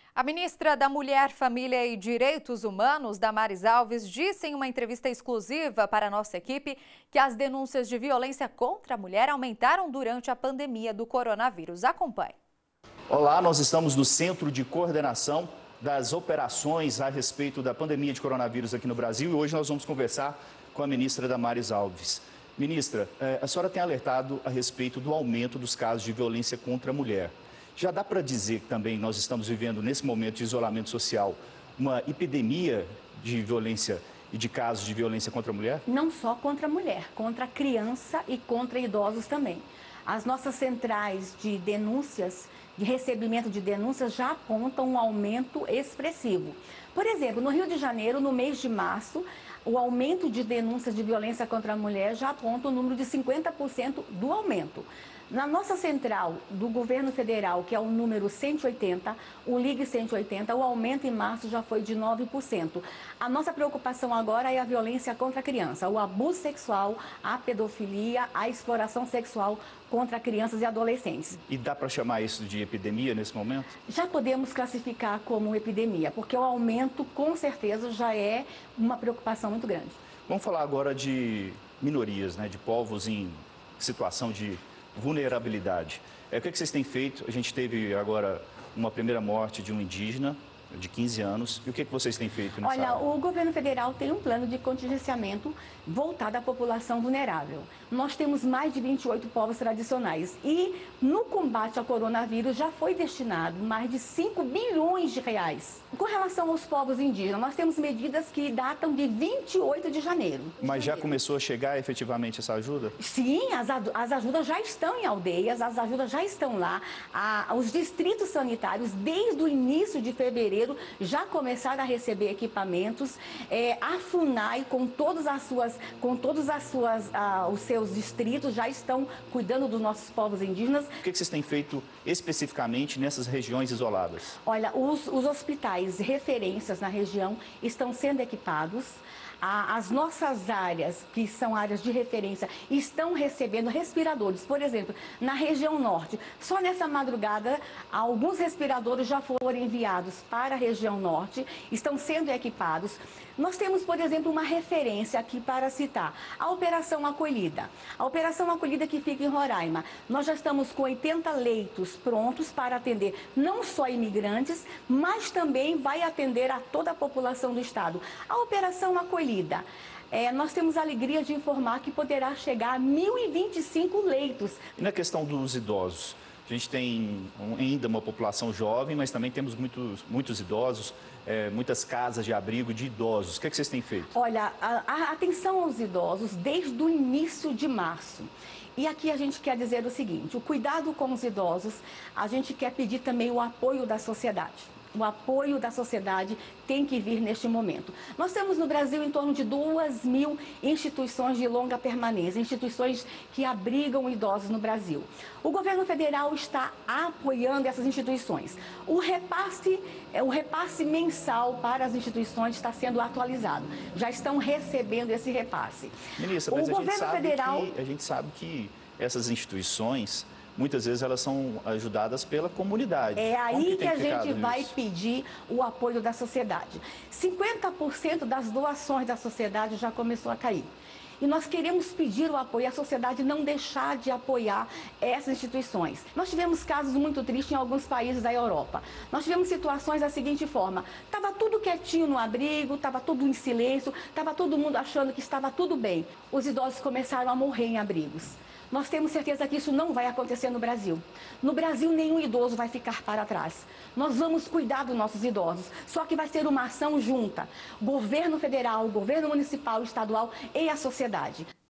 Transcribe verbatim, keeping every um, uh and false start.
A ministra da Mulher, Família e Direitos Humanos, Damares Alves, disse em uma entrevista exclusiva para a nossa equipe que as denúncias de violência contra a mulher aumentaram durante a pandemia do coronavírus. Acompanhe. Olá, nós estamos no Centro de Coordenação das Operações a respeito da pandemia de coronavírus aqui no Brasil e hoje nós vamos conversar com a ministra Damares Alves. Ministra, a senhora tem alertado a respeito do aumento dos casos de violência contra a mulher. Já dá para dizer que também nós estamos vivendo, nesse momento de isolamento social, uma epidemia de violência e de casos de violência contra a mulher? Não só contra a mulher, contra a criança e contra idosos também. As nossas centrais de denúncias, de recebimento de denúncias, já apontam um aumento expressivo. Por exemplo, no Rio de Janeiro, no mês de março, o aumento de denúncias de violência contra a mulher já aponta o número de cinquenta por cento do aumento. Na nossa central do governo federal, que é o número cento e oitenta, o Ligue cento e oitenta, o aumento em março já foi de nove por cento. A nossa preocupação agora é a violência contra a criança, o abuso sexual, a pedofilia, a exploração sexual contra crianças e adolescentes. E dá para chamar isso de epidemia nesse momento? Já podemos classificar como epidemia, porque o aumento, com certeza, já é uma preocupação muito grande. Vamos falar agora de minorias, né, de povos em situação de vulnerabilidade. É, o que, é que vocês têm feito? A gente teve agora uma primeira morte de um indígena de quinze anos. E o que, é que vocês têm feito nessa Olha, área? o governo federal tem um plano de contingenciamento voltado à população vulnerável. Nós temos mais de vinte e oito povos tradicionais e no combate ao coronavírus já foi destinado mais de cinco bilhões de reais. Com relação aos povos indígenas, nós temos medidas que datam de vinte e oito de janeiro. Mas já começou a chegar efetivamente essa ajuda? Sim, as, as ajudas já estão em aldeias, as ajudas já estão lá. A, os distritos sanitários, desde o início de fevereiro, já começaram a receber equipamentos. É, a FUNAI, com todas as suas, com todos as suas, ah, os seus distritos, já estão cuidando dos nossos povos indígenas. O que, que vocês têm feito especificamente nessas regiões isoladas? Olha, os, os hospitais referências na região estão sendo equipados. As nossas áreas, que são áreas de referência, estão recebendo respiradores. Por exemplo, na região norte, só nessa madrugada, alguns respiradores já foram enviados para a região norte, estão sendo equipados. Nós temos, por exemplo, uma referência aqui para citar, a Operação Acolhida. A Operação Acolhida que fica em Roraima. Nós já estamos com oitenta leitos prontos para atender não só imigrantes, mas também vai atender a toda a população do estado. A Operação Acolhida, É, nós temos a alegria de informar que poderá chegar a mil e vinte e cinco leitos. E na questão dos idosos? A gente tem ainda uma população jovem, mas também temos muitos, muitos idosos, é, muitas casas de abrigo de idosos. O que, é que vocês têm feito? Olha, a, a atenção aos idosos desde o início de março. E aqui a gente quer dizer o seguinte, o cuidado com os idosos, a gente quer pedir também o apoio da sociedade. O apoio da sociedade tem que vir neste momento. Nós temos no Brasil em torno de duas mil instituições de longa permanência, instituições que abrigam idosos no Brasil. O governo federal está apoiando essas instituições. O repasse, o repasse mensal para as instituições está sendo atualizado. Já estão recebendo esse repasse. Ministra, mas o a governo gente sabe federal... que, a gente sabe que essas instituições, muitas vezes elas são ajudadas pela comunidade. É aí que, que a gente nisso? vai pedir o apoio da sociedade. cinquenta por cento das doações da sociedade já começou a cair. E nós queremos pedir o apoio, a sociedade não deixar de apoiar essas instituições. Nós tivemos casos muito tristes em alguns países da Europa. Nós tivemos situações da seguinte forma, estava tudo quietinho no abrigo, estava tudo em silêncio, estava todo mundo achando que estava tudo bem. Os idosos começaram a morrer em abrigos. Nós temos certeza que isso não vai acontecer no Brasil. No Brasil, nenhum idoso vai ficar para trás. Nós vamos cuidar dos nossos idosos, só que vai ser uma ação junta. Governo federal, governo municipal, estadual e a sociedade.